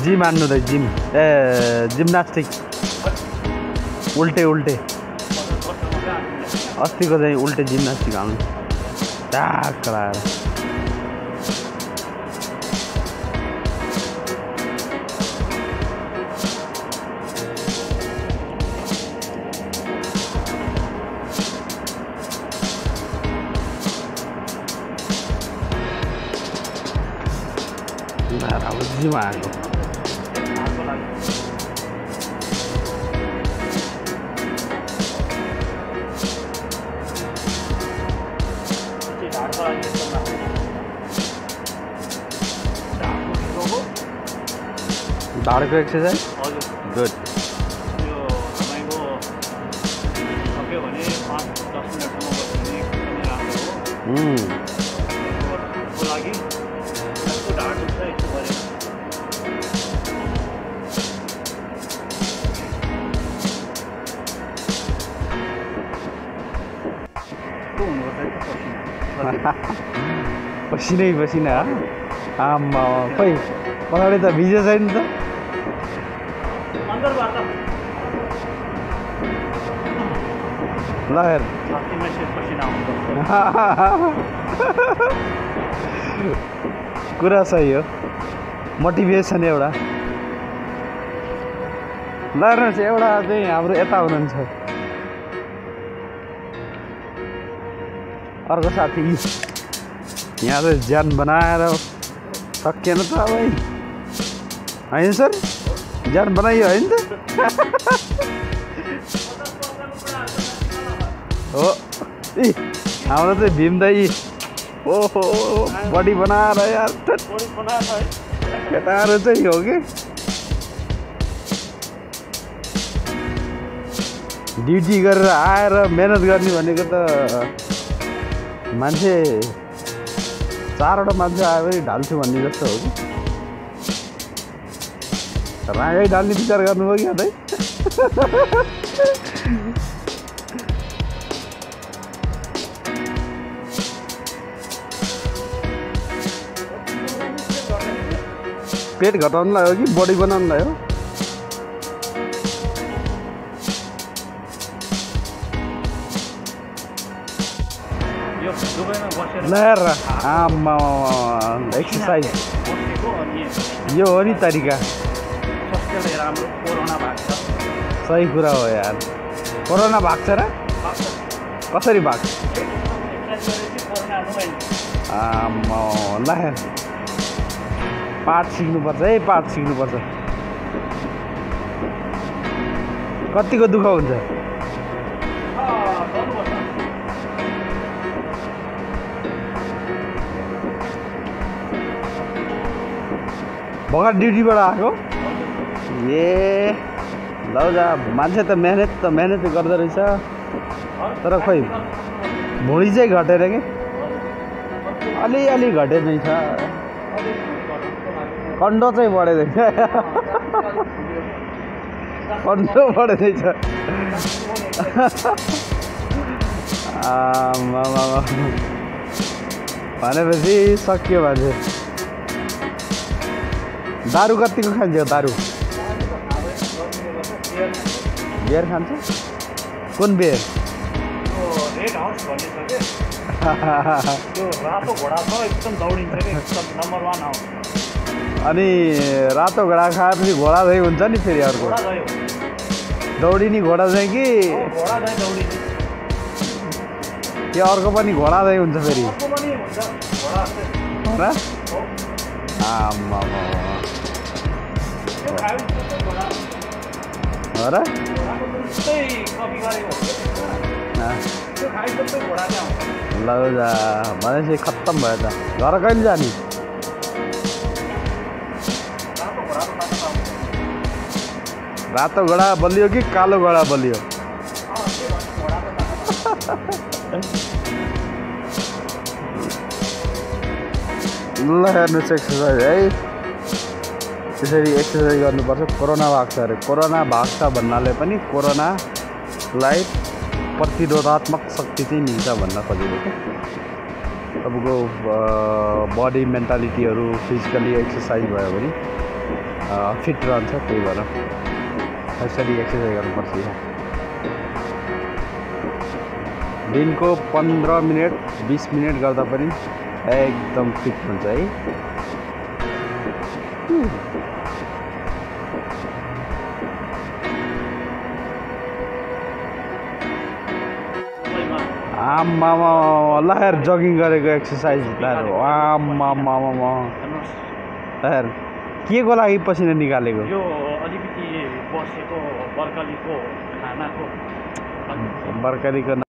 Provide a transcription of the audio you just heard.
Gym हान्नु रे gym gymnastic उल्टे उल्टे अस्तिको चाहिँ उल्टे जिम्नास्टिक हाल्नु टाक लगाएर अब जिम आएको ढाडको एक्सर्साइज गुड पसिनै पसिना आम्मा खोइ पछाडि त भिजे छैन त ल हेर कुरा सही हो मोटिभेसन एउटा ल हेर्नुहोस् एउटा चाहिँ हाम्रो यता हुनुहुन्छ अर्को साथी यहाँ त ज्यान बनाएर सकिएन त अब होइन सर ज्यान बनाइयो होइन त हो इ हाम्रो चाहिँ भीम दाइ ओहो बडी बनाएर यार केटाहरू चाहिँ हो कि ड्युटी गरेर आएर मेहनत गर्ने भनेको त मान्छे 4वटा मान्छे आयो भने ढाल्छु भन्ने जस्तो हो कि रागै ढाल्ने विचार गर्नुभयो कि है पेट घटाउनलाई हो कि बडी बनाउनलाई हो लहर आमा एक्सर्साइज यो हो नि तरिका सही कुरा हो यार कोरोना भाग्छ र कसरी भाग्छ आमा लहर पाठ सिक्नुपर्छ है पाठ सिक्नुपर्छ कतिको दुःख हुन्छ भर्खर ड्युटीबाट आएको ए लौजा मान्छे त मेहनत गर्दो रहेछ तर खोइ भुँडी चाहिँ घटेर कि अलि घटे नै छ कन्डो चाहिँ बढेदैछ कन्डो बढेदैछ भनेपछि सक्यो मान्छे दारू कतिको खान्छ दारू बियर खान्छ कुन बियर रेड हाउस भन्ने छ के त्यो रातो घोडा छ एकदम दौडिन्छ के एकदम नम्बर 1 हाउस अनि रातो घोडा खाएपछि घोडा दही हुन्छ नि फेरि अर्को दौडिने घोडा चाहिँ कि घोडा दही दौडिने त्यो अर्को पनि घोडा दही हुन्छ फेरि अर्को पनि हुन्छ घोडा र आम्मा त्यो खायो त्यो घोडा हो र त्यही कपी गरेको त्यो खायो त्यो घोडा चाहिँ ल भनेपछि खत्तम भयो त घर कहिले जाने रातो घोडा बलियो कि कालो घोडा बलियो ल हेर्नुहोस् एक्सर्साइज है त्यसरी एक्सर्साइज गर्नुपर्छ कोरोना भाग्छ अरे कोरोना भाग्छ भन्नाले पनि कोरोनालाई प्रतिरोधात्मक शक्ति चाहिँ मिल्छ भन्न खोजेको तपाईँको बडी मेन्टालिटीहरू फिजिकली एक्सर्साइज भयो भने फिट रहन्छ। त्यही भएर यसरी एक्सर्साइज गर्नुपर्छ। यहाँ दिनको 15 मिनट 20 मिनट गर्दा पनि एकदम फिट हुन्छ है। आम्मामा ल यार जगिङ गरेको एक्सर्साइज आम्मामा यार के को लागि पसिना निकालेको? यो अलिकति बसेको बर्कलीको खानाको बर्कलीको